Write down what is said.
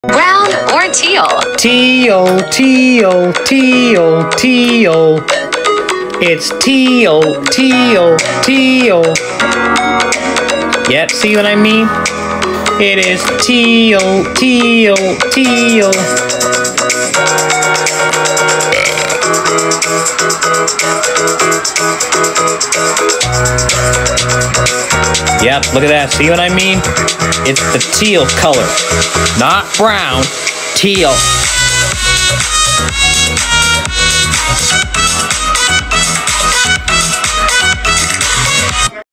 Brown or teal? Teal, teal, teal, teal. It's teal, teal, teal. Yep, see what I mean? It is teal, teal, teal. Yep, look at that. See what I mean? It's the teal color. Not brown, teal.